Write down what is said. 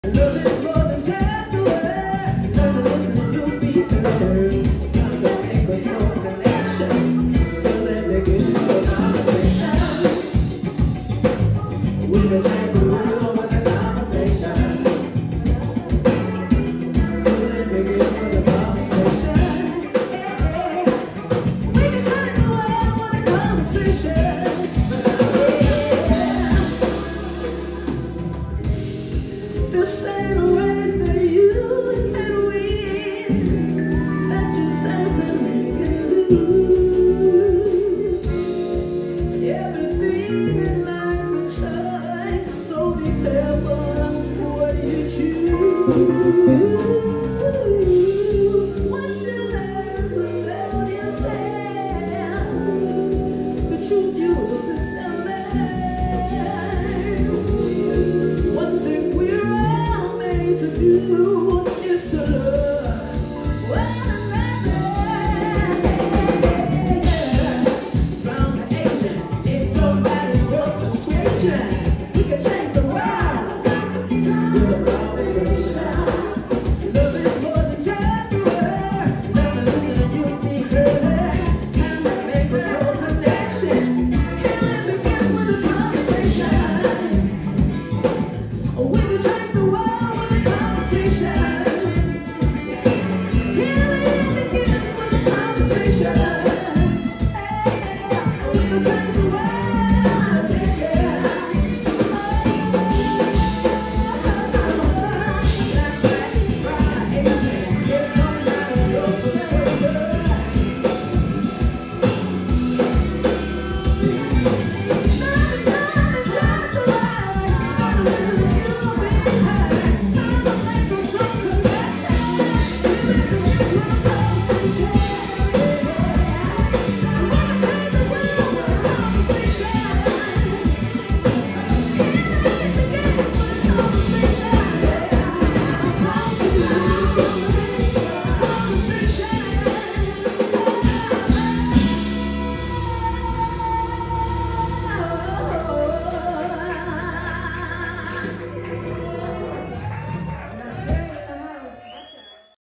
Love is more than just a word. Learn to listen to people. Time to make a soul connection. Don't let me get into a conversation. We can change the world with a conversation. Don't let me get into the conversation. Hey, we can change the world with a conversation. This ain't a race that you can win, that you certainly can lose. Everything in life's a choice, so be careful what you choose. Once you learn to love yourself, the truth you will discover. One thing we're all made to do is to love one another. From the Asian, it don't matter your persuasion. We can change the world with a